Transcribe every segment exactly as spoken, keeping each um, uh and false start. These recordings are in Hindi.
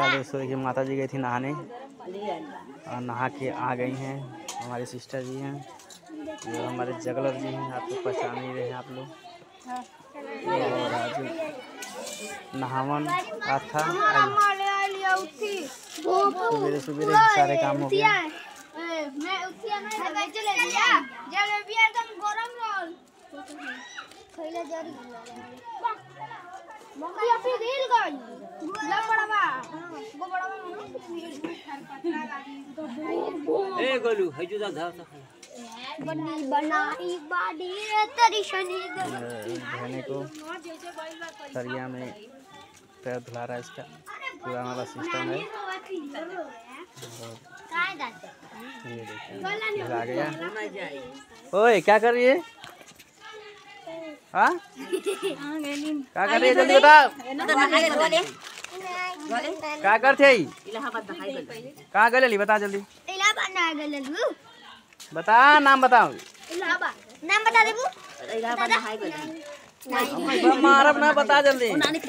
दोस्तों देखिए माता जी गई थी नहाने और नहा के आ गई हैं। हमारी सिस्टर जी हैं, ये हमारे जगलर जी हैं, आपको पहचान ही रहे हैं आप लोग। और आज नहावन आज था, सवेरे सवेरे सारे काम हो गया। ए गोलू हजू दा धा बनी बनाई बाड़ी तेरी शनि धोने को सरिया में पैर धुला रहा है, इसका पुराना वाला सिस्टम है। ये देखिए आ गया। ओए क्या कर रही है? हाँ क्या कर रही है, जल्दी बताओ। क्या करते है? कहाँ गए बता जल्दी, बता नाम बताओ। नाम बता दे मारब ना, बता जल्दी जल्दी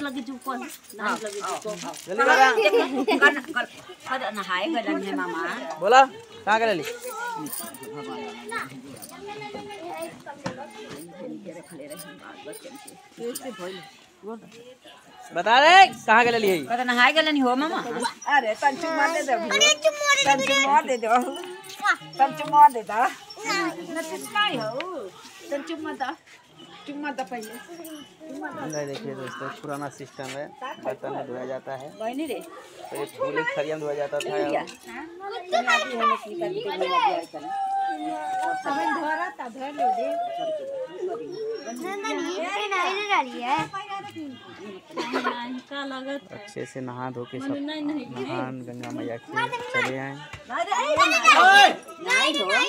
बता। बोला कहाँ गए? बता रे कहाँ गए लिए? कत नहाय गलन हो मामा। अरे तन चुम्मा दे दे, तन चुम्मा दे दो, तन चुम्मा दे दो न चिस्काई हो, तन चुम्मा दो, चुम्मा दो पहले। देखिए दोस्तों पुराना सिस्टम है, बर्तन में धोया जाता है। बहनी रे तो ये फूले खरिया में धोया जाता था। अच्छे से नहा धो के सब नहान गंगा मैया के चले आए।